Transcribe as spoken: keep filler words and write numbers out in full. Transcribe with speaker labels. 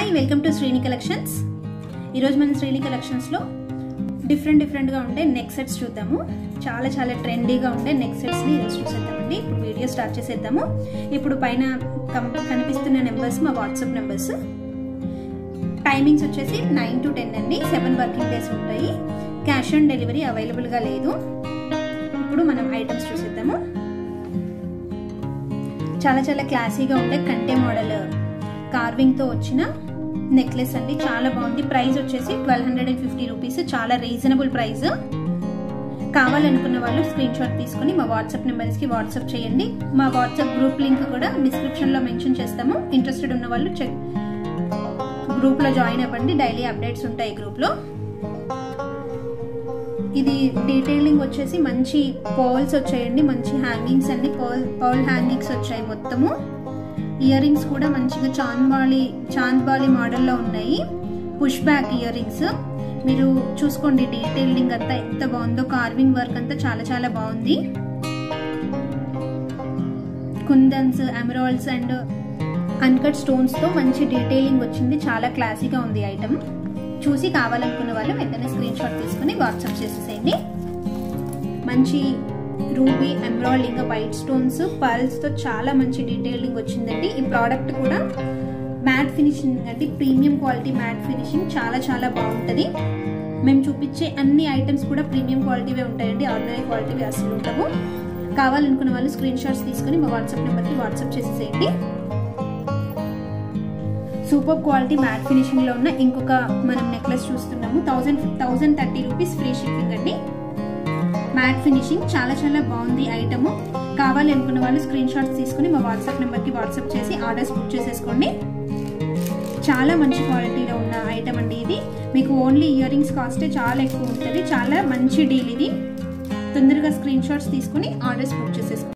Speaker 1: Hi welcome to Srini collections. ఈరోజు మనం శ్రీని కలెక్షన్స్లో డిఫరెంట్ డిఫరెంట్గా ఉండే నెక్ సెట్స్ చూద్దాము. చాలా చాలా ట్రెండీగా ఉండే నెక్ సెట్స్ని ఈరోజు చూసేద్దామండి. ఇప్పుడు వీడియో స్టార్ట్ చేసేద్దాము. ఇప్పుడు పైన కనిపిస్తున్న నెంబర్స్ మా వాట్సాప్ నెంబర్స్. టైమింగ్స్ వచ్చేసి నైన్ టు టెన్ అండి. సెవెన్ వర్కింగ్ డేస్ ఉంటాయి. క్యాష్ ఆన్ డెలివరీ అవైలబుల్గా లేదు. ఇప్పుడు మనం ఐటమ్స్ చూసేద్దాము. చాలా చాలా క్లాసీగా ఉండే కంటే మోడల్ కార్వింగ్తో వచ్చిన నెక్లెస్ అండి. చాలా బాగుంది. ప్రైస్ వచ్చేసి twelve hundred and fifty rupees. చాలా రీజనబుల్ ప్రైస్. కావాలనుకున్న వాళ్ళు స్క్రీన్ షాట్ తీసుకుని మా వాట్సాప్ నెంబర్స్కి వాట్సాప్ చేయండి. మా వాట్సాప్ గ్రూప్ లింక్ కూడా డిస్క్రిప్షన్లో మెన్షన్ చేస్తాము. ఇంట్రెస్టెడ్ ఉన్న వాళ్ళు చెక్ గ్రూప్లో జాయిన్ అవ్వండి. డైలీ అప్డేట్స్ ఉంటాయి గ్రూప్లో. ఇది డీటెయిలింగ్ వచ్చేసి మంచి పర్ల్స్ వచ్చాయండి. మంచి హ్యాంగింగ్స్ అన్ని పర్ల్ పర్ల్ హ్యాంగింగ్స్ వచ్చాయి మొత్తము. ఇయర్ రింగ్స్ కూడా మంచిగా చాంద్బాలి చాంద్బాలి మోడల్లో ఉన్నాయి. పుష్ బ్యాక్ ఇయర్ రింగ్స్ మీరు చూసుకోండి. డీటెయిలింగ్ అంతా ఎంత బాగుందో. కార్వింగ్ వర్క్ అంతా చాలా చాలా బాగుంది. Kundans, emeralds and uncut stones తో మంచి డీటెయిలింగ్ వచ్చింది. చాలా క్లాసీగా ఉంది ఐటమ్. చూసి కావాలనుకున్న వాళ్ళు వెంటనే స్క్రీన్ షాట్ తీసుకుని వాట్సాప్ చేసేసేయండి. మంచి రూబీ, ఎమరాల్డ్ ఇంకా వైట్ స్టోన్స్, పర్ల్స్ తో చాలా మంచి డీటెయిలింగ్ వచ్చిందండి. ఈ ప్రోడక్ట్ కూడా మ్యాట్ ఫినిషింగ్ అండి. ప్రీమియం క్వాలిటీ మ్యాట్ ఫినిషింగ్ చాలా చాలా బాగుంటుంది. మేము చూపించే అన్ని ఐటమ్స్ కూడా ప్రీమియం క్వాలిటీవే ఉంటాయండి. ఆర్డినరీ క్వాలిటీవి అసలు ఉండవు. కావాలనుకున్న వాళ్ళు స్క్రీన్ షాట్స్ తీసుకుని మా వాట్సాప్ నెంబర్కి వాట్సాప్ చేసేసేయండి. సూపర్ క్వాలిటీ మ్యాట్ ఫినిషింగ్ లో ఉన్న ఇంకొక మనం నెక్లెస్ చూస్తున్నాము. Thousand thousand thirty rupees free shipping అండి. మ్యాట్ ఫినిషింగ్ చాలా చాలా బాగుంది ఐటమ్. కావాలి అనుకున్న వాళ్ళు స్క్రీన్ షాట్స్ తీసుకుని మా వాట్సాప్ నెంబర్కి వాట్సాప్ చేసి ఆర్డర్స్ బుక్ చేసేసుకోండి. చాలా మంచి క్వాలిటీలో ఉన్న ఐటమ్ అండి ఇది. మీకు ఓన్లీ ఇయర్ రింగ్స్ కాస్టే చాలా ఎక్కువ ఉంటుంది. చాలా మంచి డీల్ ఇది. తొందరగా స్క్రీన్ షాట్స్ తీసుకుని ఆర్డర్స్ బుక్ చేసేసుకోండి.